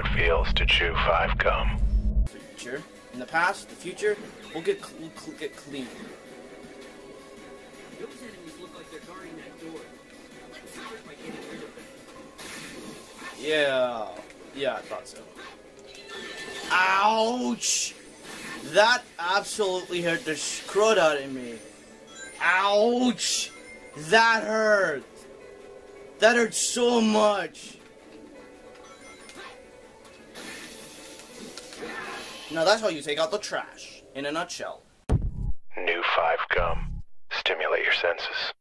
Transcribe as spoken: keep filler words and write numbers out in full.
it feels to chew five gum. Future. In the past, the future, we'll get cl cl get clean. Those enemies look like they're guarding that door. Let's start by getting rid of them. Yeah. Yeah, I thought so. Ouch! That absolutely hurt the crud out of me. Ouch! That hurt! That hurt so much! Now that's how you take out the trash, in a nutshell. New five gum. Stimulate your senses.